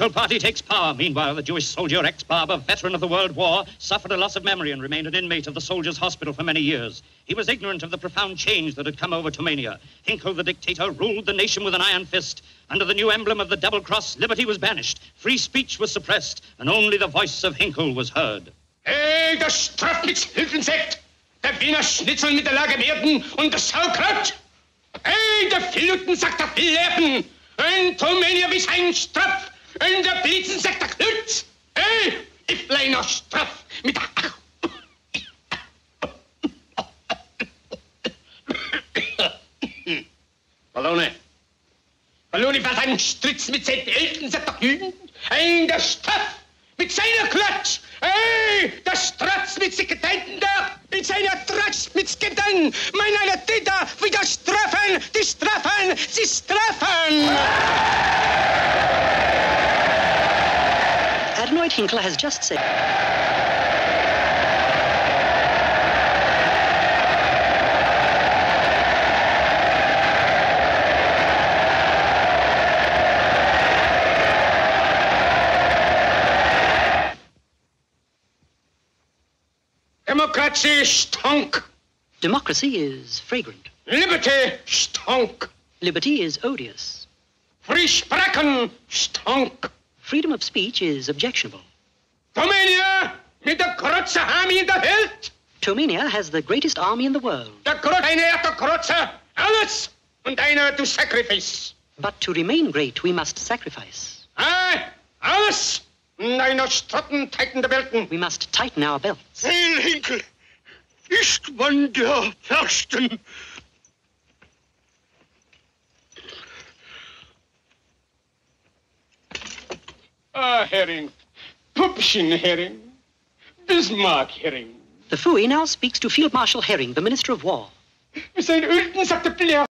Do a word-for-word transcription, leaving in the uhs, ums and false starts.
radical party takes power. Meanwhile, the Jewish soldier, ex-barber, veteran of the World War, suffered a loss of memory and remained an inmate of the soldiers' hospital for many years. He was ignorant of the profound change that had come over Tomania. Hinkle, the dictator, ruled the nation with an iron fist. Under the new emblem of the double cross, liberty was banished, free speech was suppressed, and only the voice of Hinkle was heard. Hey, der Strafmix-Hilfensekt, der Wiener Schnitzel mit der Lagerwerden und das Saukraut. Hey, der Fluten sagt der Fleppen, und Tomania wie sein Straf, und der Blitzen sagt der Knut. Hey, ich blei noch Straf mit der... Ballone. Ballone war ein Stritz mit seinen Eltern, sagt der Jüden. Ein der Straf mit seiner Klatsch. Hey, der Stratz mit Sekretäten da, mit seiner Tratsch mit Sketten. Mein einer Täter wieder strafen, die strafen, sie strafen. Adenoid Hinkle has just said... Democracy stunk. Democracy is fragrant. Liberty stunk. Liberty is odious. Free Sprachen stunk. Freedom of speech is objectionable. Tomania mit der große Army in der Welt. Tomania has the greatest army in the world. Der große, einer der große, alles und einer to sacrifice. But to remain great, we must sacrifice. Ah, alles. Einer Strotten tighten der Belten. We must tighten our belts. Heil Hinkle, ist man der Fürsten? Ah, Hering, Pupschen-Hering, Bismarck-Hering. The Fooey now speaks to Field Marshal Herring, the Minister of War. Sein Ölten sagt der Blair